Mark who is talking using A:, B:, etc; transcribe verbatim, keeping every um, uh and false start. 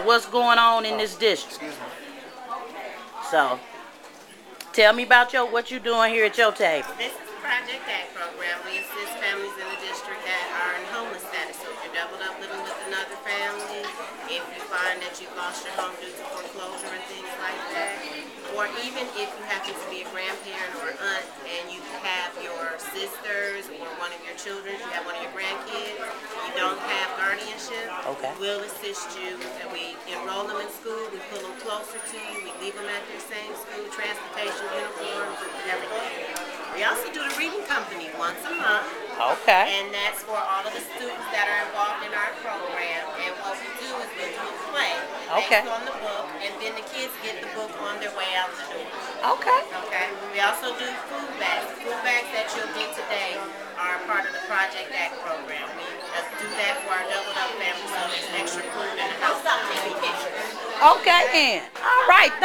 A: what's going on in this district. So, tell me about your what you doing here at your table.
B: This is the Project Act program. We assist families in the district that are in homeless status. So if you're doubled up living with another family, if you find that you've lost your home due to foreclosure and things like that, or even if you happen to be a grandparent or aunt and you have your sisters or one of your children, you have one of your grandkids, you don't have guardianship,
A: okay.
B: We'll assist you. And we enroll them in school, we pull them closer to you, we leave them at their same school, transportation, uniforms, everything. We also do the reading company once a month.
A: Okay.
B: And that's for all of the students that are involved in our program. And what we do is we do a play
A: okay.
B: based on the book, and then the kids get the book on their way out the door.
A: Okay.
B: Okay. We also do food bags. The food bags that you'll get today are part of the Project Act program. We do that for our doubled up families, so there's extra food in the house to take.
A: Okay, then. All right.